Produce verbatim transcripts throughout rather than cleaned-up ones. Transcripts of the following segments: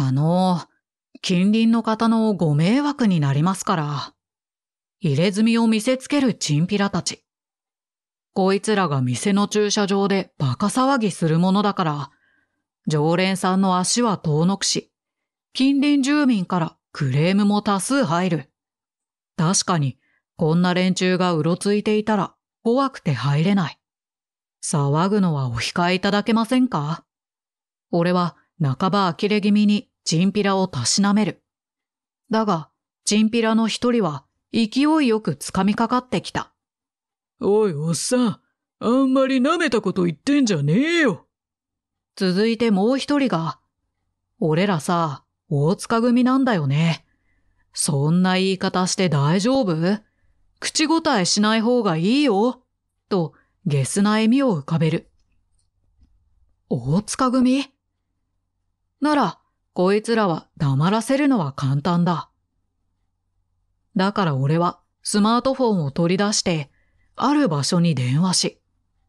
あの、近隣の方のご迷惑になりますから。入れ墨を見せつけるチンピラたち。こいつらが店の駐車場でバカ騒ぎするものだから、常連さんの足は遠のくし、近隣住民からクレームも多数入る。確かに、こんな連中がうろついていたら怖くて入れない。騒ぐのはお控えいただけませんか？俺は半ば呆れ気味にチンピラをたしなめる。だが、チンピラの一人は勢いよく掴みかかってきた。 おいおっさん、あんまり舐めたこと言ってんじゃねえよ。 続いてもう一人が、俺らさ、大塚組なんだよね。そんな言い方して大丈夫？口答えしない方がいいよ。と、ゲスな笑みを浮かべる。大塚組？なら、こいつらは黙らせるのは簡単だ。だから俺はスマートフォンを取り出して、ある場所に電話し。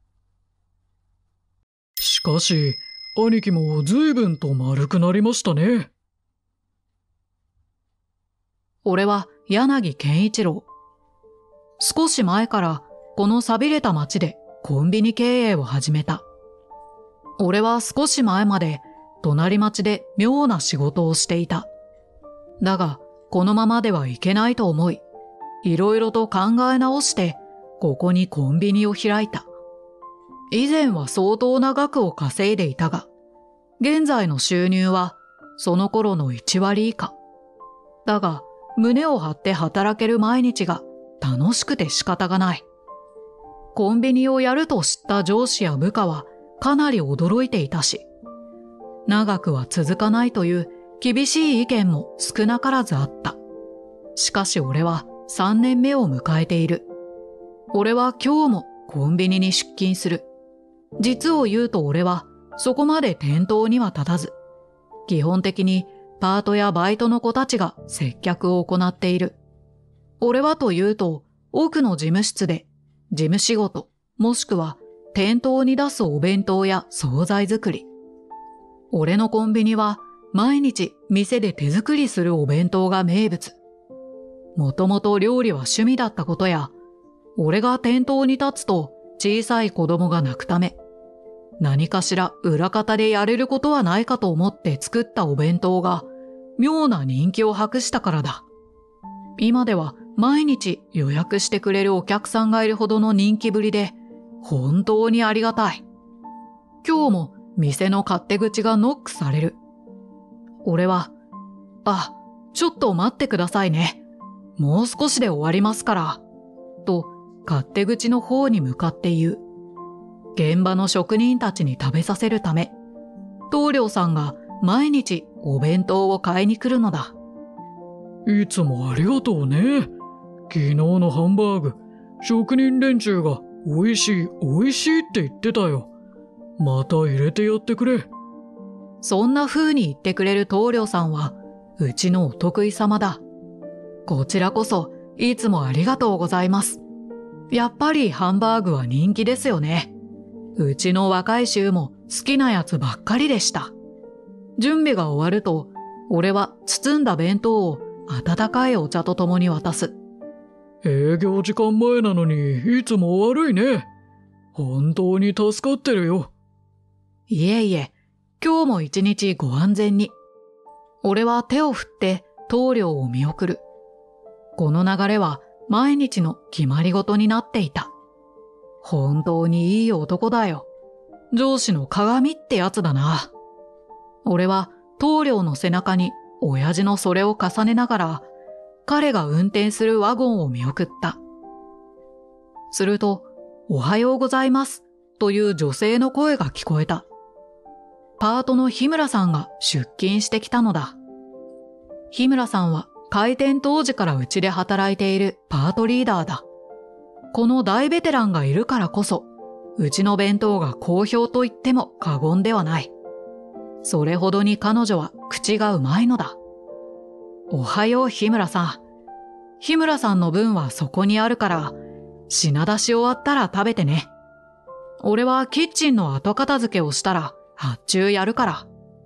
しかし、兄貴も随分と丸くなりましたね。 俺は柳健一郎。少し前からこの寂れた町でコンビニ経営を始めた。俺は少し前まで隣町で妙な仕事をしていた。だが、このままではいけないと思い、いろいろと考え直して、ここにコンビニを開いた。以前は相当な額を稼いでいたが、現在の収入はその頃のいち割以下。だが、胸を張って働ける毎日が楽しくて仕方がない。コンビニをやると知った上司や部下はかなり驚いていたし、長くは続かないという厳しい意見も少なからずあった。しかし俺はさんねんめを迎えている。俺は今日もコンビニに出勤する。実を言うと俺はそこまで店頭には立たず、基本的にパートやバイトの子たちが接客を行っている。俺はというと奥の事務室で事務仕事もしくは店頭に出すお弁当や惣菜作り。俺のコンビニは毎日店で手作りするお弁当が名物。もともと料理は趣味だったことや、俺が店頭に立つと小さい子供が泣くため、何かしら裏方でやれることはないかと思って作ったお弁当が妙な人気を博したからだ。今では毎日予約してくれるお客さんがいるほどの人気ぶりで、本当にありがたい。今日も店の勝手口がノックされる。俺は、あ、ちょっと待ってくださいね。もう少しで終わりますから。と、勝手口の方に向かって言う。現場の職人たちに食べさせるため、棟梁さんが毎日お弁当を買いに来るのだ。 いつもありがとうね。昨日のハンバーグ、職人連中が美味しい美味しいって言ってたよ。また入れてやってくれ。 そんな風に言ってくれる棟梁さんは、うちのお得意様だ。こちらこそ、いつもありがとうございます。やっぱりハンバーグは人気ですよね。うちの若い衆も好きなやつばっかりでした。準備が終わると、俺は包んだ弁当を温かいお茶と共に渡す。 営業時間前なのにいつも悪いね。本当に助かってるよ。 いえいえ、今日も一日ご安全に。俺は手を振って棟梁を見送る。この流れは毎日の決まり事になっていた。本当にいい男だよ。上司の鏡ってやつだな。俺は棟梁の背中に親父のそれを重ねながら、彼が運転するワゴンを見送った。すると、おはようございますという女性の声が聞こえた。パートの日村さんが出勤してきたのだ。日村さんは開店当時からうちで働いているパートリーダーだ。この大ベテランがいるからこそ、うちの弁当が好評と言っても過言ではない。それほどに彼女は口がうまいのだ。おはよう日村さん。日村さんの分はそこにあるから、品出し終わったら食べてね。俺はキッチンの後片付けをしたら発注やるから。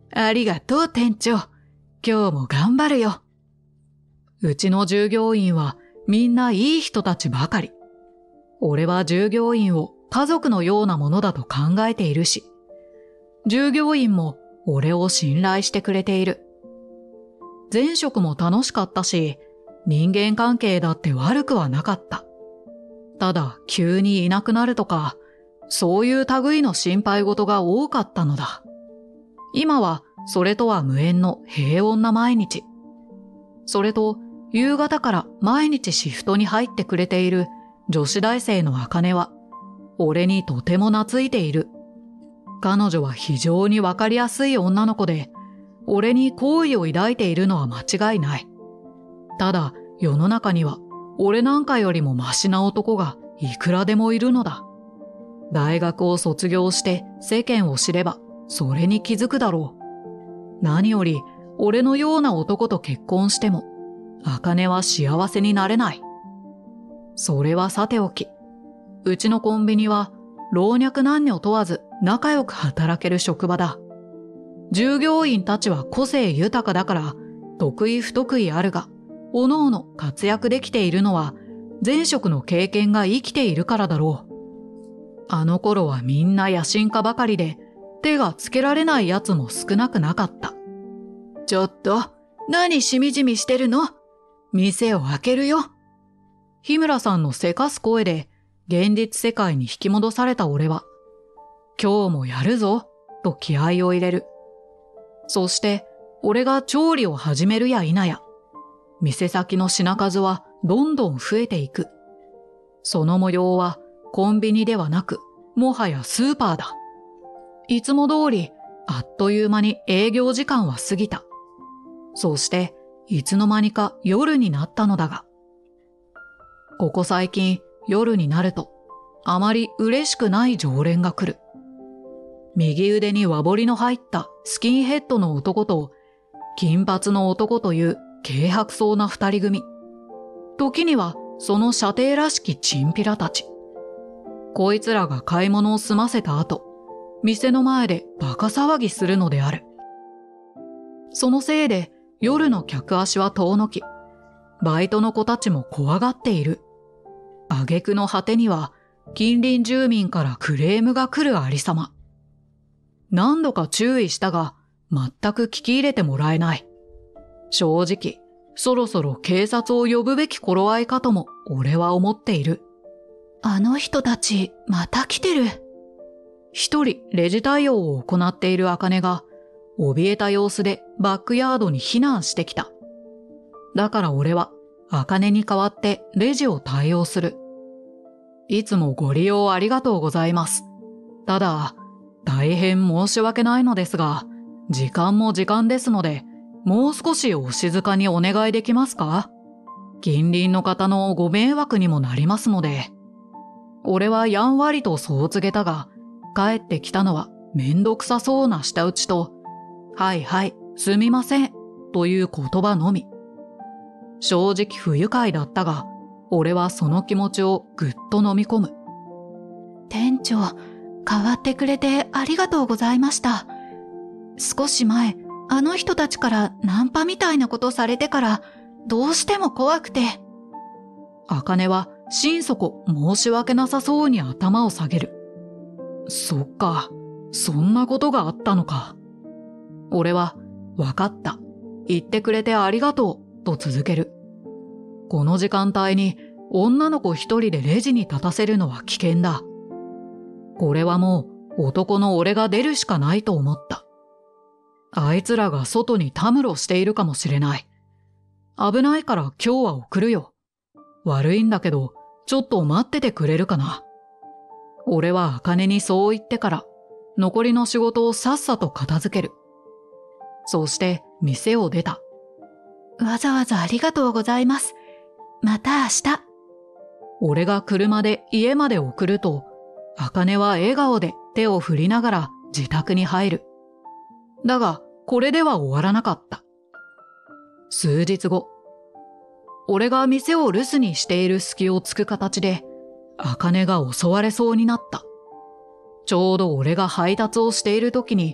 ありがとう店長。今日も頑張るよ。うちの従業員はみんないい人たちばかり。俺は従業員を家族のようなものだと考えているし、従業員も俺を信頼してくれている。前職も楽しかったし、人間関係だって悪くはなかった。ただ急にいなくなるとか、そういう類の心配事が多かったのだ。今はそれとは無縁の平穏な毎日。それと夕方から毎日シフトに入ってくれている女子大生の茜は、俺にとても懐いている。彼女は非常にわかりやすい女の子で、俺に好意を抱いているのは間違いない。ただ世の中には俺なんかよりもマシな男がいくらでもいるのだ。大学を卒業して世間を知ればそれに気づくだろう。何より俺のような男と結婚しても茜は幸せになれない。それはさておき、うちのコンビニは老若男女問わず仲良く働ける職場だ。従業員たちは個性豊かだから得意不得意あるが、おのおの活躍できているのは前職の経験が生きているからだろう。あの頃はみんな野心家ばかりで手がつけられないやつも少なくなかった。ちょっと、何しみじみしてるの？店を開けるよ。日村さんのせかす声で現実世界に引き戻された俺は、今日もやるぞと気合を入れる。そして俺が調理を始めるや否や、店先の品数はどんどん増えていく。その模様はコンビニではなく、もはやスーパーだ。いつも通りあっという間に営業時間は過ぎた。そしていつの間にか夜になったのだが、ここ最近夜になるとあまり嬉しくない常連が来る。右腕に和彫りの入ったスキンヘッドの男と金髪の男という軽薄そうな二人組。時にはその舎弟らしきチンピラたち。こいつらが買い物を済ませた後、店の前でバカ騒ぎするのである。そのせいで夜の客足は遠のき、バイトの子たちも怖がっている。挙句の果てには近隣住民からクレームが来るありさま。何度か注意したが、全く聞き入れてもらえない。正直、そろそろ警察を呼ぶべき頃合いかとも俺は思っている。あの人たち、また来てる。一人レジ対応を行っている茜が、怯えた様子でバックヤードに避難してきた。だから俺は、茜に代わってレジを対応する。いつもご利用ありがとうございます。ただ、大変申し訳ないのですが、時間も時間ですので、もう少しお静かにお願いできますか？近隣の方のご迷惑にもなりますので。俺はやんわりとそう告げたが、帰ってきたのはめんどくさそうな舌打ちと、はいはい、すみません、という言葉のみ。正直不愉快だったが、俺はその気持ちをぐっと飲み込む。店長、代わってくれてありがとうございました。少し前、あの人たちからナンパみたいなことされてから、どうしても怖くて。茜は心底申し訳なさそうに頭を下げる。そっか、そんなことがあったのか。俺は、わかった。言ってくれてありがとう、と続ける。この時間帯に女の子一人でレジに立たせるのは危険だ。これはもう男の俺が出るしかないと思った。あいつらが外にたむろしているかもしれない。危ないから今日は送るよ。悪いんだけど、ちょっと待っててくれるかな。俺は茜にそう言ってから、残りの仕事をさっさと片付ける。そして店を出た。わざわざありがとうございます。また明日。俺が車で家まで送ると、茜は笑顔で手を振りながら自宅に入る。だが、これでは終わらなかった。数日後、俺が店を留守にしている隙をつく形で、茜が襲われそうになった。ちょうど俺が配達をしている時に、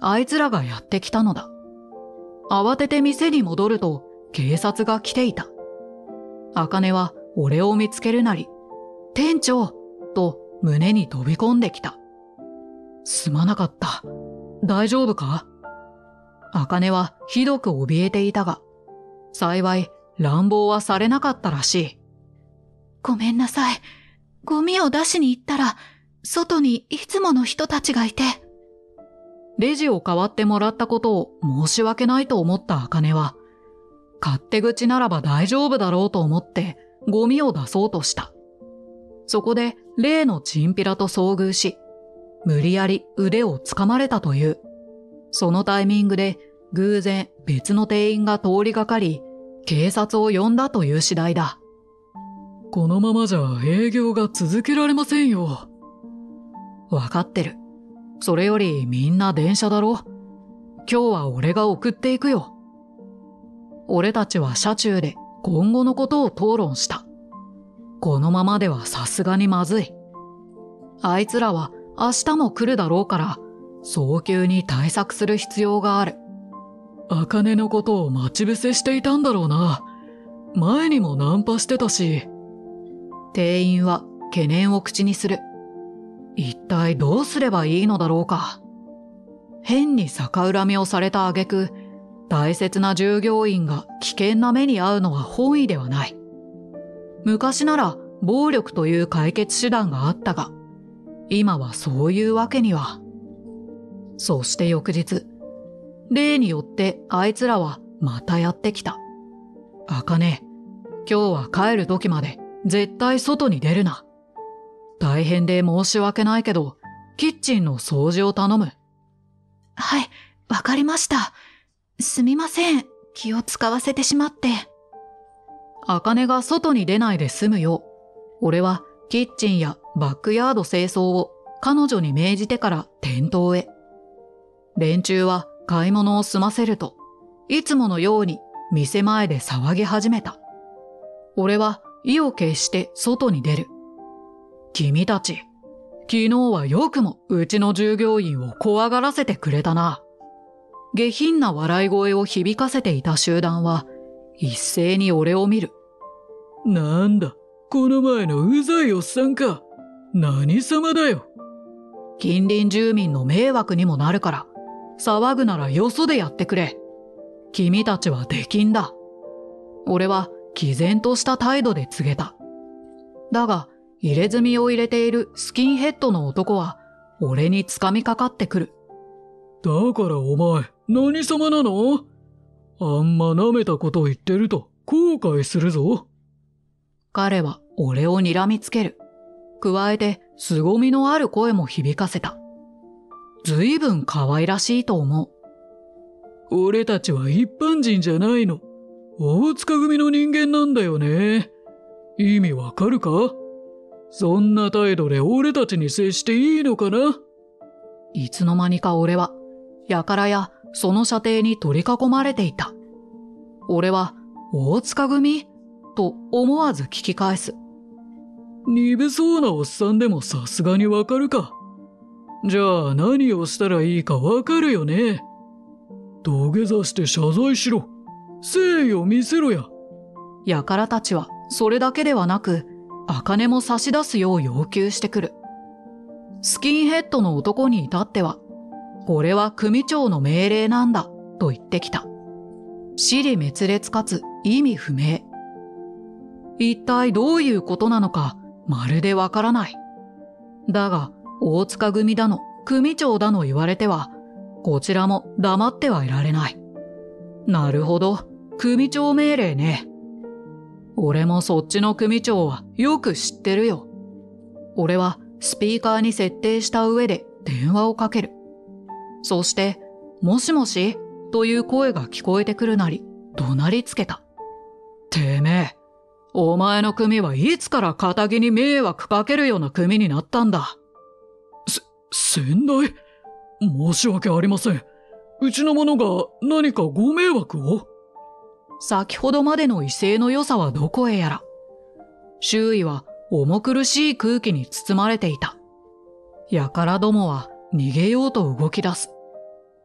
あいつらがやってきたのだ。慌てて店に戻ると警察が来ていた。茜は俺を見つけるなり、店長と胸に飛び込んできた。すまなかった。大丈夫か？茜はひどく怯えていたが、幸い乱暴はされなかったらしい。 ごめんなさい。ゴミを出しに行ったら、外にいつもの人たちがいて。 レジを代わってもらったことを申し訳ないと思った茜は、勝手口ならば大丈夫だろうと思ってゴミを出そうとした。そこで例のチンピラと遭遇し、無理やり腕をつかまれたという。そのタイミングで偶然別の店員が通りがかり、警察を呼んだという次第だ。 このままじゃ営業が続けられませんよ。 わかってる。それよりみんな電車だろ。今日は俺が送っていくよ。俺たちは車中で今後のことを討論した。このままではさすがにまずい。あいつらは明日も来るだろうから、早急に対策する必要がある。 茜のことを待ち伏せしていたんだろうな。前にもナンパしてたし。 店員は懸念を口にする。一体どうすればいいのだろうか。変に逆恨みをされた挙句、大切な従業員が危険な目に遭うのは本意ではない。昔なら暴力という解決手段があったが、今はそういうわけには。そして翌日、例によってあいつらはまたやってきた。茜、今日は帰る時まで絶対外に出るな。大変で申し訳ないけど、キッチンの掃除を頼む。 はい、わかりました。すみません。気を使わせてしまって。 茜が外に出ないで済むよう、俺はキッチンやバックヤード清掃を彼女に命じてから店頭へ。連中は買い物を済ませると、いつものように店前で騒ぎ始めた。俺は意を決して外に出る。君たち、昨日はよくもうちの従業員を怖がらせてくれたな。下品な笑い声を響かせていた集団は一斉に俺を見る。 なんだ、この前のうざいおっさんか。何様だよ。 近隣住民の迷惑にもなるから、騒ぐならよそでやってくれ。君たちは出禁だ。俺は毅然とした態度で告げた。だが、入れ墨を入れているスキンヘッドの男は、俺に掴みかかってくる。 だからお前、何様なの？あんま舐めたこと言ってると後悔するぞ。 彼は俺を睨みつける。加えて、凄みのある声も響かせた。ずいぶん可愛らしいと思う。 俺たちは一般人じゃないの。大塚組の人間なんだよね。意味わかるか？そんな態度で俺たちに接していいのかな？ いつの間にか俺は、輩やその射程に取り囲まれていた。俺は、大塚組？と思わず聞き返す。 鈍そうなおっさんでもさすがにわかるか。じゃあ何をしたらいいかわかるよね。土下座して謝罪しろ。誠意を見せろや。 輩たちはそれだけではなく、茜も差し出すよう要求してくる。スキンヘッドの男に至っては、これは組長の命令なんだと言ってきた。支離滅裂かつ意味不明。一体どういうことなのかまるでわからない。だが大塚組だの組長だの言われては、こちらも黙ってはいられない。なるほど、組長命令ね。俺もそっちの組長はよく知ってるよ。俺はスピーカーに設定した上で電話をかける。そして、もしもしという声が聞こえてくるなり、怒鳴りつけた。てめえ、お前の組はいつから堅気に迷惑かけるような組になったんだ。 せ、先代？申し訳ありません。うちの者が何かご迷惑を？ 先ほどまでの威勢の良さはどこへやら。周囲は重苦しい空気に包まれていた。輩どもは逃げようと動き出す。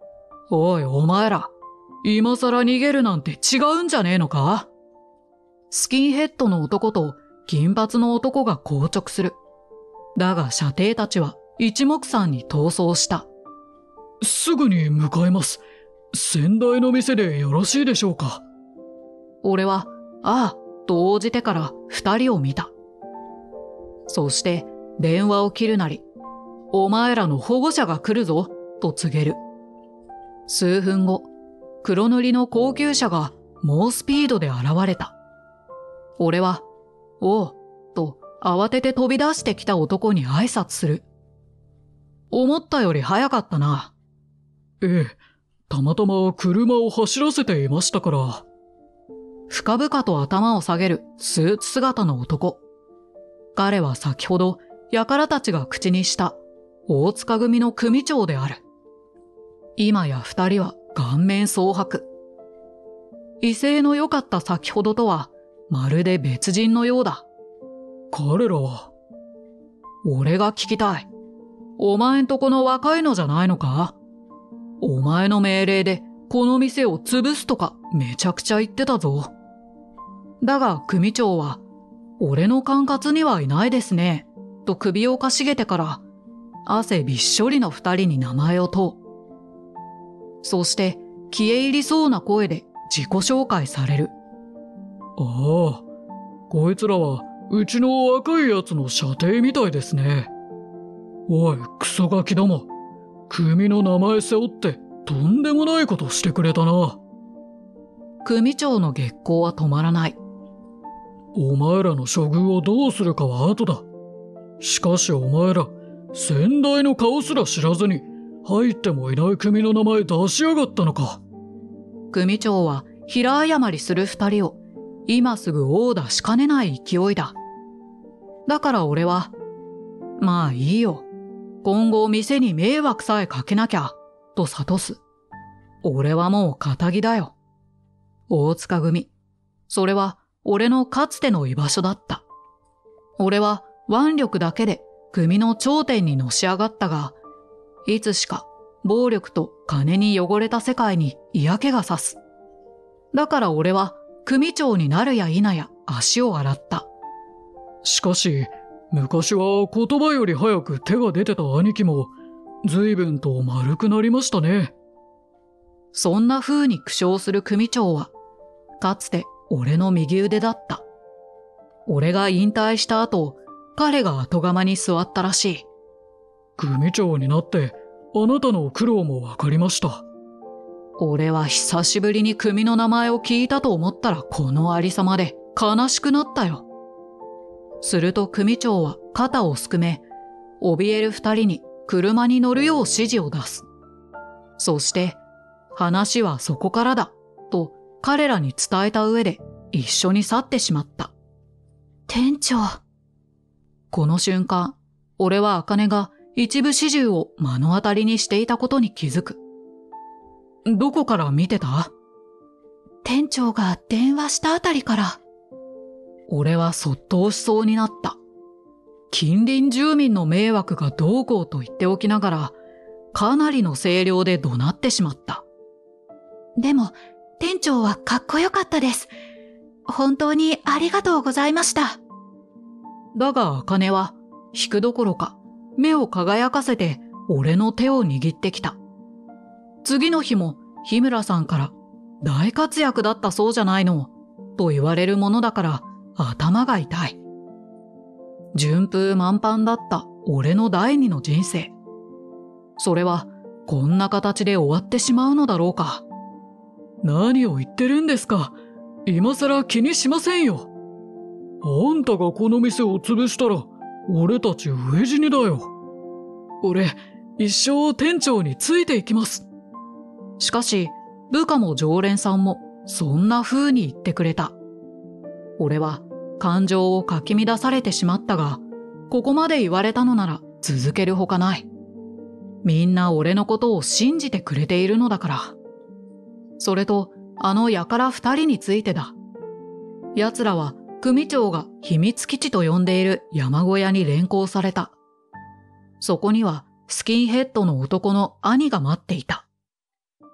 おいお前ら、今更逃げるなんて違うんじゃねえのか？スキンヘッドの男と金髪の男が硬直する。だが舎弟たちは一目散に逃走した。 すぐに向かいます。先代の店でよろしいでしょうか？ 俺は、ああ、と応じてから二人を見た。そして電話を切るなり、お前らの保護者が来るぞ、と告げる。数分後、黒塗りの高級車が猛スピードで現れた。俺は、おう、と慌てて飛び出してきた男に挨拶する。思ったより早かったな。 ええ、たまたま車を走らせていましたから。 深々と頭を下げるスーツ姿の男。彼は先ほど、輩たちが口にした大塚組の組長である。今や二人は顔面蒼白。威勢の良かった先ほどとは、まるで別人のようだ。 彼らは？ 俺が聞きたい。お前んとこの若いのじゃないのか？お前の命令でこの店を潰すとかめちゃくちゃ言ってたぞ。だが組長は、俺の管轄にはいないですね、と首をかしげてから、汗びっしょりの二人に名前を問う。そして消え入りそうな声で自己紹介される。 ああ、こいつらはうちの若いやつの舎弟みたいですね。おい、クソガキども。組の名前背負ってとんでもないことしてくれたな。 組長の激高は止まらない。 お前らの処遇をどうするかは後だ。しかしお前ら、先代の顔すら知らずに入ってもいない組の名前出しやがったのか。 組長は平謝りする二人を今すぐ殴打しかねない勢いだ。だから俺は、まあいいよ。今後店に迷惑さえかけなきゃ、と諭す。俺はもう仇だよ。大塚組。それは俺のかつての居場所だった。俺は腕力だけで組の頂点にのし上がったが、いつしか暴力と金に汚れた世界に嫌気がさす。だから俺は組長になるや否や足を洗った。 しかし、昔は言葉より早く手が出てた兄貴も随分と丸くなりましたね。 そんな風に苦笑する組長は、かつて俺の右腕だった。俺が引退した後、彼が後釜に座ったらしい。 組長になってあなたの苦労もわかりました。 俺は久しぶりに組の名前を聞いたと思ったらこのありさまで悲しくなったよ。すると組長は肩をすくめ、怯える二人に車に乗るよう指示を出す。そして、話はそこからだ、と彼らに伝えた上で一緒に去ってしまった。 店長。 この瞬間、俺は茜が一部始終を目の当たりにしていたことに気づく。どこから見てた？ 店長が電話したあたりから。 俺はそっと押しそうになった。近隣住民の迷惑がどうこうと言っておきながら、かなりの声量で怒鳴ってしまった。 でも、店長はかっこよかったです。本当にありがとうございました。 だが茜は、引くどころか、目を輝かせて俺の手を握ってきた。次の日も日村さんから、大活躍だったそうじゃないの、と言われるものだから、頭が痛い。順風満帆だった俺の第二の人生。それはこんな形で終わってしまうのだろうか。 何を言ってるんですか。今さら気にしませんよ。あんたがこの店を潰したら俺たち飢え死にだよ。俺一生店長についていきます。 しかし部下も常連さんもそんな風に言ってくれた。俺は感情をかき乱されてしまったが、ここまで言われたのなら続けるほかない。みんな俺のことを信じてくれているのだから。それと、あの輩二人についてだ。奴らは組長が秘密基地と呼んでいる山小屋に連行された。そこにはスキンヘッドの男の兄が待っていた。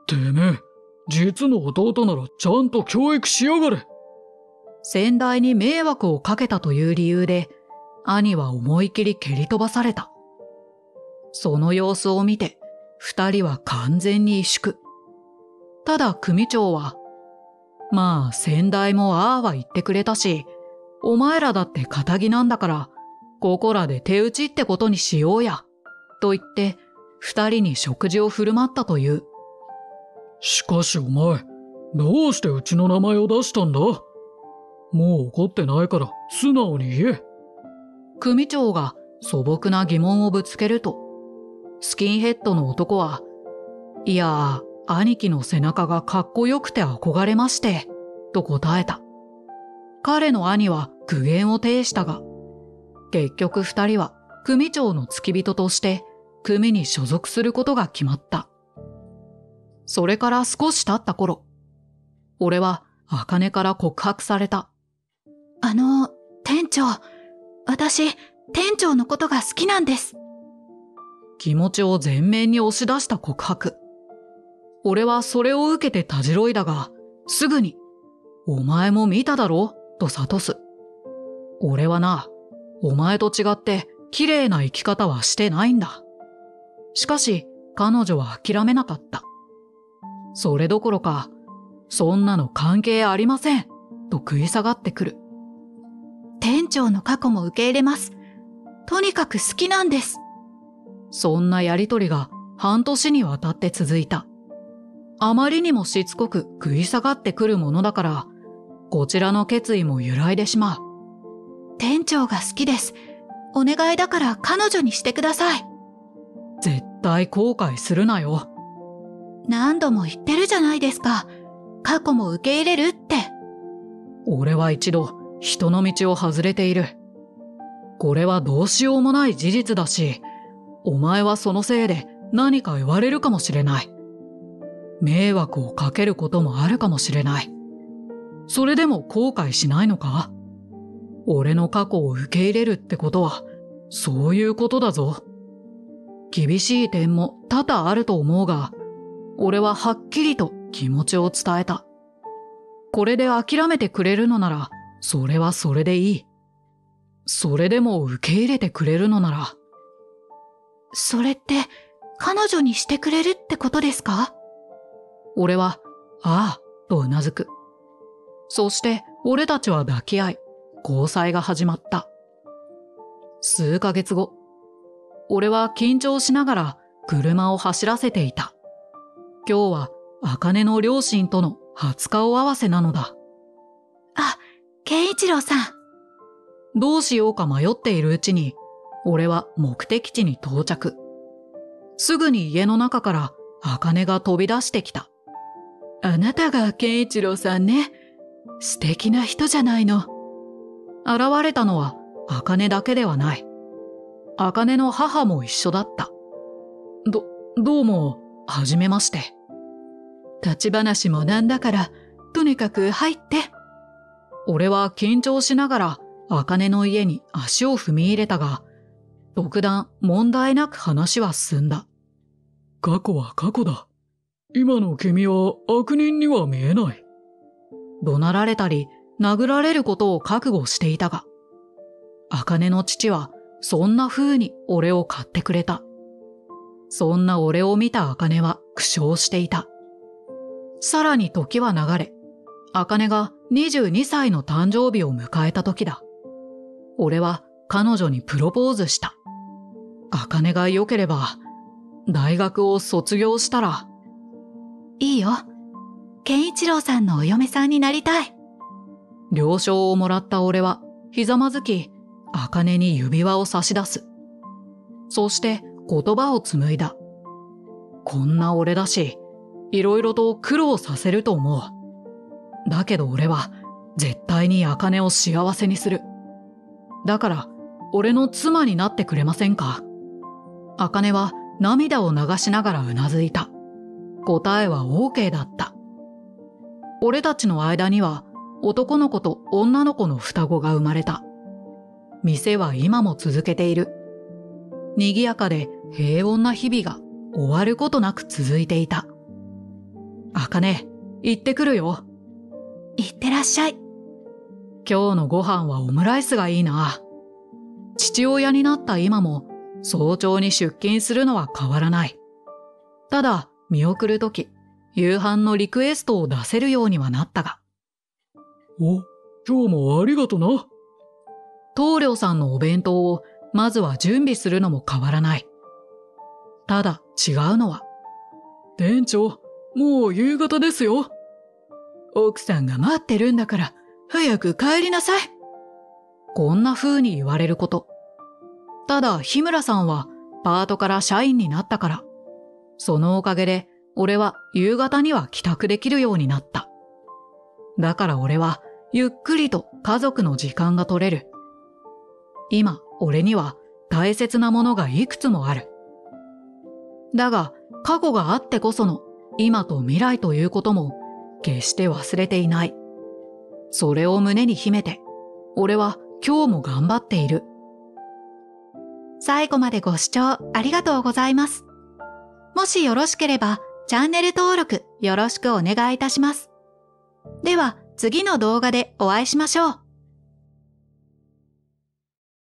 てめえ、実の弟ならちゃんと教育しやがれ。 先代に迷惑をかけたという理由で、兄は思い切り蹴り飛ばされた。その様子を見て、二人は完全に萎縮。ただ組長は、まあ先代もああは言ってくれたし、お前らだって仇なんだから、ここらで手打ちってことにしようや、と言って、二人に食事を振る舞ったという。 しかしお前、どうしてうちの名前を出したんだ？もう怒ってないから素直に言え。 組長が素朴な疑問をぶつけると、スキンヘッドの男は、いやー、兄貴の背中がかっこよくて憧れまして、と答えた。彼の兄は苦言を呈したが、結局二人は組長の付き人として組に所属することが決まった。それから少し経った頃、俺は茜から告白された。 あの、店長、私、店長のことが好きなんです。 気持ちを前面に押し出した告白。俺はそれを受けてたじろいだが、すぐに、お前も見ただろと諭す。俺はな、お前と違って綺麗な生き方はしてないんだ。しかし、彼女は諦めなかった。それどころか、そんなの関係ありません、と食い下がってくる。 店長の過去も受け入れます。とにかく好きなんです。 そんなやりとりが半年にわたって続いた。あまりにもしつこく食い下がってくるものだから、こちらの決意も揺らいでしまう。 店長が好きです。お願いだから彼女にしてください。 絶対後悔するなよ。 何度も言ってるじゃないですか。過去も受け入れるって。 俺は一度人の道を外れている。これはどうしようもない事実だし、お前はそのせいで何か言われるかもしれない。迷惑をかけることもあるかもしれない。それでも後悔しないのか？俺の過去を受け入れるってことは、そういうことだぞ。厳しい点も多々あると思うが、俺ははっきりと気持ちを伝えた。これで諦めてくれるのなら、それはそれでいい。それでも受け入れてくれるのなら。 それって、彼女にしてくれるってことですか？ 俺は、ああ、とうなずく。そして俺たちは抱き合い、交際が始まった。数ヶ月後、俺は緊張しながら車を走らせていた。今日は茜の両親との初顔合わせなのだ。 あ、健一郎さん。 どうしようか迷っているうちに、俺は目的地に到着。すぐに家の中から茜が飛び出してきた。 あなたが健一郎さんね。素敵な人じゃないの。 現れたのは茜だけではない。茜の母も一緒だった。ど、どうも、はじめまして。 立ち話もなんだから、とにかく入って。 俺は緊張しながら茜の家に足を踏み入れたが、特段問題なく話は進んだ。 過去は過去だ。今の君は悪人には見えない。 怒鳴られたり、殴られることを覚悟していたが、茜の父はそんな風に俺を買ってくれた。そんな俺を見た茜は苦笑していた。さらに時は流れ、茜がにじゅうにさいの誕生日を迎えた時だ。俺は彼女にプロポーズした。茜が良ければ、大学を卒業したら。 いいよ。健一郎さんのお嫁さんになりたい。 了承をもらった俺は、ひざまずき、茜に指輪を差し出す。そして言葉を紡いだ。こんな俺だし、いろいろと苦労させると思う。だけど俺は、絶対に茜を幸せにする。だから、俺の妻になってくれませんか？茜は涙を流しながらうなずいた。答えは OK だった。俺たちの間には男の子と女の子の双子が生まれた。店は今も続けている。賑やかで平穏な日々が終わることなく続いていた。 あかね、行ってくるよ。 いってらっしゃい。 今日のご飯はオムライスがいいな。父親になった今も早朝に出勤するのは変わらない。ただ見送るとき、夕飯のリクエストを出せるようにはなったが。 お、今日もありがとな。 棟梁さんのお弁当をまずは準備するのも変わらない。ただ違うのは、 店長、もう夕方ですよ。 奥さんが待ってるんだから早く帰りなさい。こんな風に言われること。ただ日村さんはパートから社員になったから、そのおかげで俺は夕方には帰宅できるようになった。だから俺はゆっくりと家族の時間が取れる。今俺には大切なものがいくつもある。だが過去があってこその今と未来ということも決して忘れていない。それを胸に秘めて俺は今日も頑張っている。 最後までご視聴ありがとうございます。もしよろしければチャンネル登録よろしくお願いいたします。では次の動画でお会いしましょう。